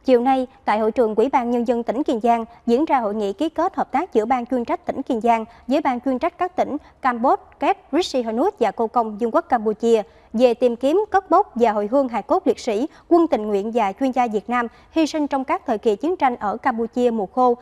Chiều nay, tại hội trường Ủy ban Nhân dân tỉnh Kiên Giang diễn ra hội nghị ký kết hợp tác giữa Ban chuyên trách tỉnh Kiên Giang với Ban chuyên trách các tỉnh Campuchia, Kép, Sihanouk và Cô Công, Vương quốc Campuchia về tìm kiếm, cất bốc và hồi hương hài cốt liệt sĩ, quân tình nguyện và chuyên gia Việt Nam hy sinh trong các thời kỳ chiến tranh ở Campuchia mùa khô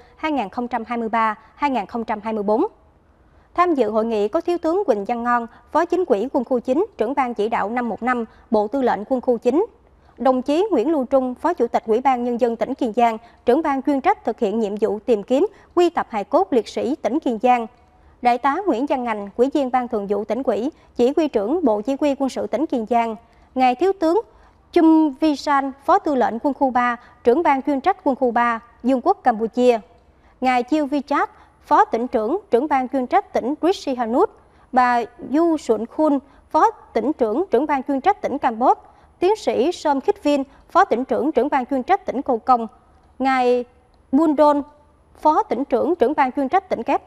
2023-2024. Tham dự hội nghị có Thiếu tướng Quỳnh Văn Ngon, Phó Chính ủy Quân khu 9, trưởng ban chỉ đạo 515, Bộ Tư lệnh Quân khu 9. Đồng chí Nguyễn Lưu Trung, Phó Chủ tịch Ủy ban Nhân dân tỉnh Kiên Giang, trưởng ban chuyên trách thực hiện nhiệm vụ tìm kiếm, quy tập hài cốt liệt sĩ tỉnh Kiên Giang. Đại tá Nguyễn Văn Ngành, Ủy viên Ban Thường vụ Tỉnh ủy, Chỉ huy trưởng Bộ Chỉ huy Quân sự tỉnh Kiên Giang. Ngài Thiếu tướng Chum Visan, Phó Tư lệnh Quân khu 3, trưởng ban chuyên trách Quân khu 3, Vương quốc Campuchia. Ngài Chiêu Vichat, Phó tỉnh trưởng, trưởng ban chuyên trách tỉnh Sihanouk. Bà Du Xuân Khun, Phó tỉnh trưởng, trưởng ban chuyên trách tỉnh Campuchia. Tiến sĩ Som Khích Vin, Phó tỉnh trưởng, trưởng ban chuyên trách tỉnh Cô Công. Ngài Bundon, Phó tỉnh trưởng, trưởng ban chuyên trách tỉnh Kép.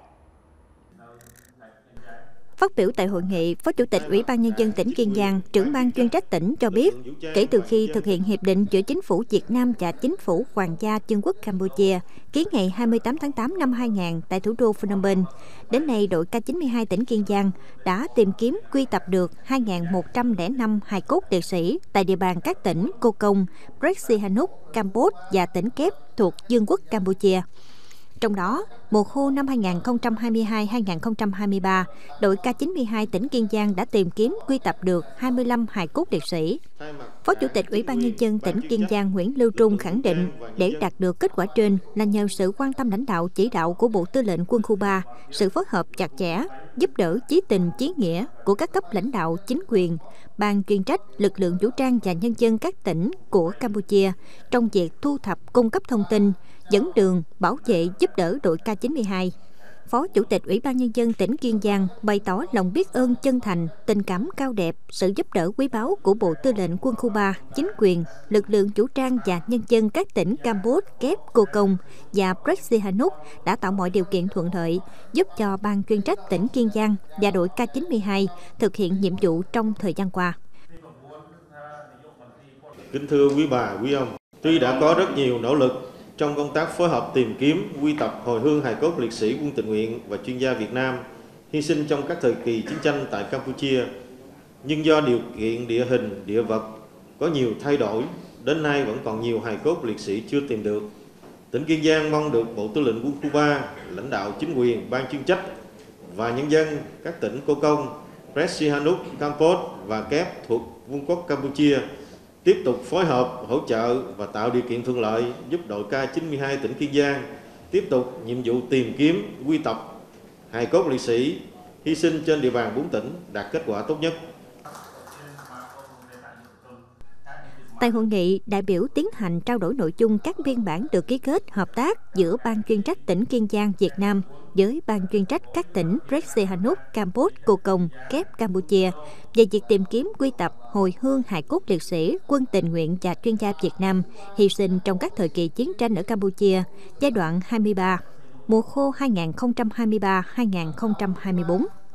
Phát biểu tại hội nghị, Phó Chủ tịch Ủy ban Nhân dân tỉnh Kiên Giang, trưởng ban chuyên trách tỉnh cho biết, kể từ khi thực hiện hiệp định giữa Chính phủ Việt Nam và Chính phủ Hoàng gia Vương quốc Campuchia, ký ngày 28 tháng 8 năm 2000 tại thủ đô Phnom Penh, đến nay đội K92 tỉnh Kiên Giang đã tìm kiếm quy tập được 2.105 hài cốt liệt sĩ tại địa bàn các tỉnh Cô Công, Sihanouk, Campuchia và tỉnh Kép thuộc Vương quốc Campuchia. Trong đó, mùa khô năm 2022-2023, đội K92 tỉnh Kiên Giang đã tìm kiếm quy tập được 25 hài cốt liệt sĩ. Phó Chủ tịch Ủy ban Nhân dân tỉnh Kiên Giang Nguyễn Lưu Trung khẳng định để đạt được kết quả trên là nhờ sự quan tâm lãnh đạo chỉ đạo của Bộ Tư lệnh Quân khu 3, sự phối hợp chặt chẽ, giúp đỡ chí tình chí nghĩa của các cấp lãnh đạo chính quyền, ban chuyên trách, lực lượng vũ trang và nhân dân các tỉnh của Campuchia trong việc thu thập cung cấp thông tin, dẫn đường, bảo vệ giúp đỡ đội K92. Phó Chủ tịch Ủy ban Nhân dân tỉnh Kiên Giang bày tỏ lòng biết ơn chân thành, tình cảm cao đẹp, sự giúp đỡ quý báu của Bộ Tư lệnh Quân khu 3, chính quyền, lực lượng vũ trang và nhân dân các tỉnh Campuchia, Kép, Cô Công và Sihanouk đã tạo mọi điều kiện thuận lợi, giúp cho ban chuyên trách tỉnh Kiên Giang và đội K92 thực hiện nhiệm vụ trong thời gian qua. Kính thưa quý bà, quý ông, tuy đã có rất nhiều nỗ lực trong công tác phối hợp tìm kiếm, quy tập, hồi hương hài cốt liệt sĩ quân tình nguyện và chuyên gia Việt Nam hy sinh trong các thời kỳ chiến tranh tại Campuchia, nhưng do điều kiện địa hình, địa vật có nhiều thay đổi, đến nay vẫn còn nhiều hài cốt liệt sĩ chưa tìm được. Tỉnh Kiên Giang mong được Bộ Tư lệnh Quân khu 3, lãnh đạo chính quyền, ban chuyên trách và nhân dân các tỉnh Cô Công, Sihanouk, Campuchia và Kép thuộc Vương quốc Campuchia tiếp tục phối hợp, hỗ trợ và tạo điều kiện thuận lợi giúp đội K92 tỉnh Kiên Giang tiếp tục nhiệm vụ tìm kiếm, quy tập hài cốt liệt sĩ hy sinh trên địa bàn 4 tỉnh đạt kết quả tốt nhất. Tại hội nghị, đại biểu tiến hành trao đổi nội dung các biên bản được ký kết hợp tác giữa Ban chuyên trách tỉnh Kiên Giang Việt Nam với Ban chuyên trách các tỉnh Sihanouk, Campuchia, Cô Công, Kép, Campuchia về việc tìm kiếm, quy tập, hồi hương hài cốt liệt sĩ, quân tình nguyện và chuyên gia Việt Nam hy sinh trong các thời kỳ chiến tranh ở Campuchia giai đoạn 23, mùa khô 2023-2024.